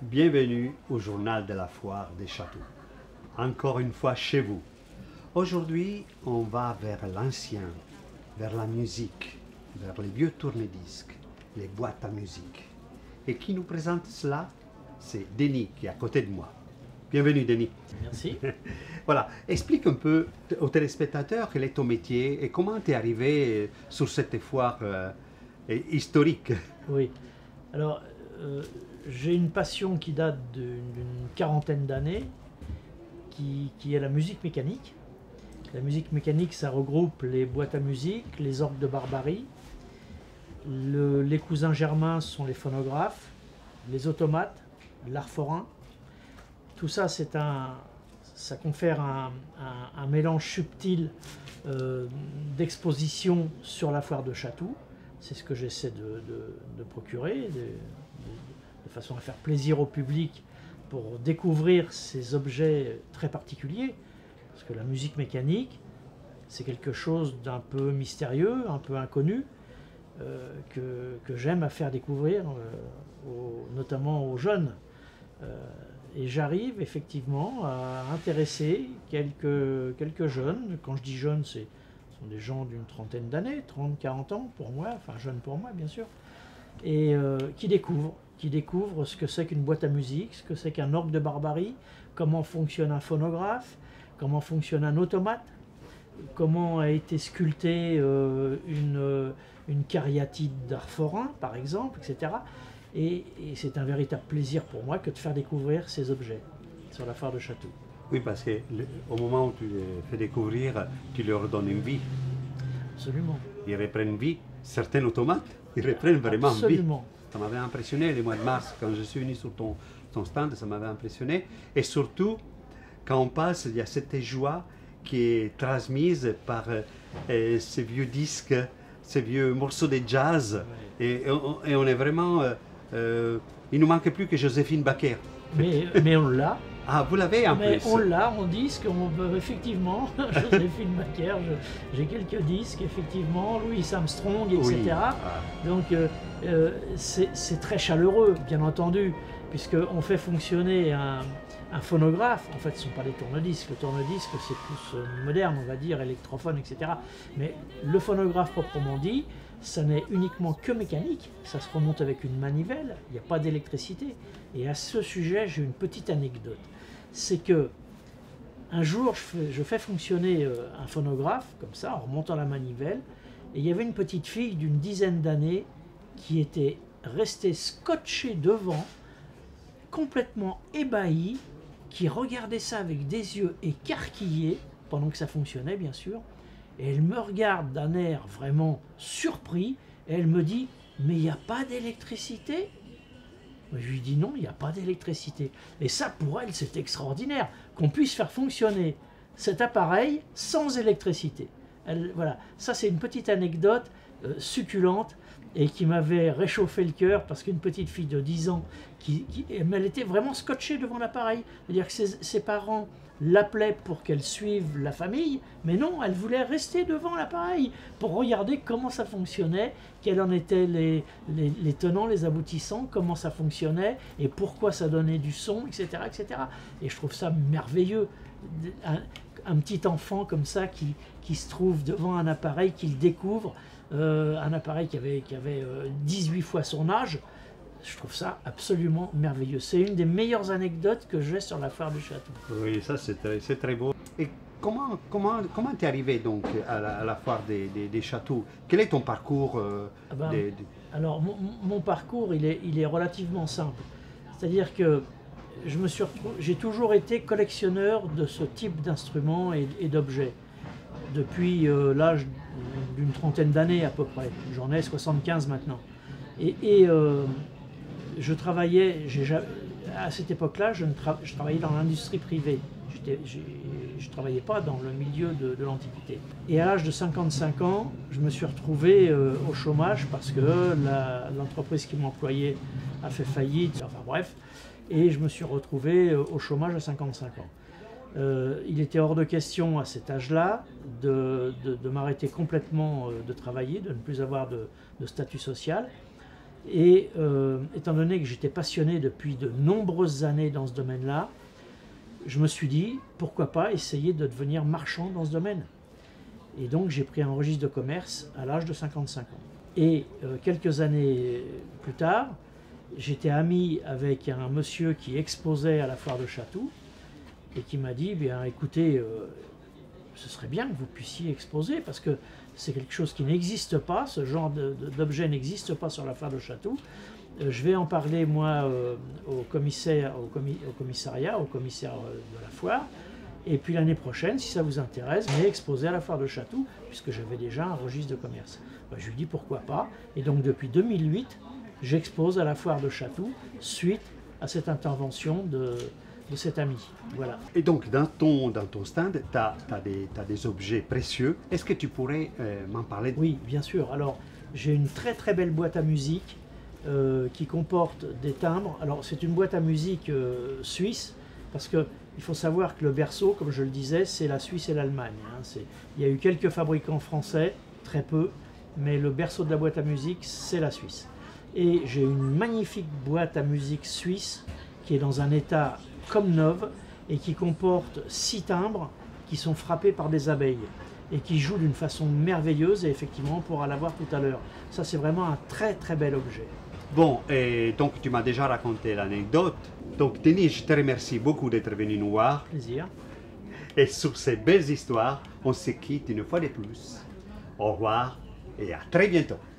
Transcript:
Bienvenue au journal de la foire des châteaux. Encore une fois chez vous. Aujourd'hui, on va vers l'ancien, vers la musique, vers les vieux tourne-disques, les boîtes à musique. Et qui nous présente cela? C'est Denis qui est à côté de moi. Bienvenue Denis. Merci. Voilà, explique un peu aux téléspectateurs quel est ton métier et comment tu es arrivé sur cette foire historique. Oui, alors j'ai une passion qui date d'une quarantaine d'années, qui est la musique mécanique. La musique mécanique, ça regroupe les boîtes à musique, les orgues de Barbarie, les cousins germains sont les phonographes, les automates, l'art forain. Tout ça, ça confère un mélange subtil d'exposition sur la foire de Chatou. C'est ce que j'essaie de procurer, de façon à faire plaisir au public pour découvrir ces objets très particuliers. Parce que la musique mécanique, c'est quelque chose d'un peu mystérieux, un peu inconnu, que j'aime à faire découvrir, notamment aux jeunes. Et j'arrive effectivement à intéresser quelques jeunes. Quand je dis jeunes, ce sont des gens d'une trentaine d'années, 30-40 ans pour moi, enfin jeunes pour moi bien sûr, et qui découvrent ce que c'est qu'une boîte à musique, ce que c'est qu'un orgue de Barbarie, comment fonctionne un phonographe, comment fonctionne un automate, comment a été sculptée une cariatide d'art forain par exemple, etc. Et c'est un véritable plaisir pour moi que de faire découvrir ces objets sur la foire de Chatou. Oui, parce qu'au moment où tu les fais découvrir, tu leur donnes une vie. Absolument. Ils reprennent vie. Certains automates, ils reprennent vraiment Absolument. vie. Ça m'avait impressionné le mois de mars, quand je suis venu sur ton stand, ça m'avait impressionné. Et surtout, quand on passe, il y a cette joie qui est transmise par ces vieux disques, ces vieux morceaux de jazz. Ouais. Et on est vraiment... il ne nous manque plus que Joséphine Baker. Mais on l'a. Ah, vous l'avez en plus. On l'a, on disque, effectivement, Joséphine Baker, j'ai quelques disques, effectivement, Louis Armstrong, etc. Oui. Ah. Donc c'est très chaleureux, bien entendu, puisqu'on fait fonctionner un phonographe. En fait, ce ne sont pas des tourne-disques. Le tourne-disque, c'est plus moderne, on va dire, électrophone, etc. Mais le phonographe proprement dit, ça n'est uniquement que mécanique, ça se remonte avec une manivelle, il n'y a pas d'électricité. Et à ce sujet, j'ai une petite anecdote. C'est que un jour, je fais fonctionner un phonographe, comme ça, en remontant la manivelle, et il y avait une petite fille d'une dizaine d'années qui était restée scotchée devant, complètement ébahie, qui regardait ça avec des yeux écarquillés, pendant que ça fonctionnait, bien sûr. Et elle me regarde d'un air vraiment surpris, et elle me dit « Mais il n'y a pas d'électricité ?» Je lui dis « Non, il n'y a pas d'électricité. » Et ça, pour elle, c'est extraordinaire, qu'on puisse faire fonctionner cet appareil sans électricité. Voilà, ça c'est une petite anecdote succulente, et qui m'avait réchauffé le cœur, parce qu'une petite fille de 10 ans, elle était vraiment scotchée devant l'appareil. C'est-à-dire que ses parents l'appelait pour qu'elle suive la famille, mais non, elle voulait rester devant l'appareil pour regarder comment ça fonctionnait, quels en étaient les tenants, les aboutissants, comment ça fonctionnait et pourquoi ça donnait du son, etc. etc. Et je trouve ça merveilleux, un petit enfant comme ça qui se trouve devant un appareil qu'il découvre, un appareil qui avait 18 fois son âge. Je trouve ça absolument merveilleux. C'est une des meilleures anecdotes que j'ai sur la foire du Chatou. Oui, ça c'est très beau. Et comment t'es arrivé donc à la foire des châteaux? Quel est ton parcours Alors mon parcours il est relativement simple. C'est-à-dire que j'ai toujours été collectionneur de ce type d'instruments et d'objets. Depuis l'âge d'une trentaine d'années à peu près. J'en ai 75 maintenant. Je travaillais, à cette époque-là, je travaillais dans l'industrie privée. Je ne travaillais pas dans le milieu de l'Antiquité. Et à l'âge de 55 ans, je me suis retrouvé au chômage parce que l'entreprise qui m'employait a fait faillite, enfin bref. Et je me suis retrouvé au chômage à 55 ans. Il était hors de question à cet âge-là de m'arrêter complètement de travailler, de ne plus avoir de statut social. Et étant donné que j'étais passionné depuis de nombreuses années dans ce domaine-là, je me suis dit, pourquoi pas essayer de devenir marchand dans ce domaine. Et donc j'ai pris un registre de commerce à l'âge de 55 ans. Et quelques années plus tard, j'étais ami avec un monsieur qui exposait à la foire de Chatou et qui m'a dit, bien écoutez, ce serait bien que vous puissiez exposer parce que c'est quelque chose qui n'existe pas, ce genre d'objet n'existe pas sur la foire de Chatou. Je vais en parler moi au commissaire de la foire. Et puis l'année prochaine, si ça vous intéresse, venez exposer à la foire de Chatou, puisque j'avais déjà un registre de commerce. Ben, je lui dis pourquoi pas. Et donc depuis 2008, j'expose à la foire de Chatou, suite à cette intervention de cet ami. Voilà. Et donc dans ton stand, tu as des objets précieux. Est-ce que tu pourrais m'en parler? Oui, bien sûr. Alors j'ai une très très belle boîte à musique qui comporte des timbres. Alors c'est une boîte à musique suisse, parce que il faut savoir que le berceau, comme je le disais, c'est la Suisse et l'Allemagne. Hein. Il y a eu quelques fabricants français, très peu, mais le berceau de la boîte à musique, c'est la Suisse. Et j'ai une magnifique boîte à musique suisse qui est dans un état comme neuve et qui comporte 6 timbres qui sont frappés par des abeilles et qui jouent d'une façon merveilleuse, et effectivement on pourra la voir tout à l'heure. Ça, c'est vraiment un très très bel objet. Bon, et donc tu m'as déjà raconté l'anecdote. Donc Denis, je te remercie beaucoup d'être venu nous voir. Plaisir. Et sur ces belles histoires, on se quitte une fois de plus. Au revoir et à très bientôt.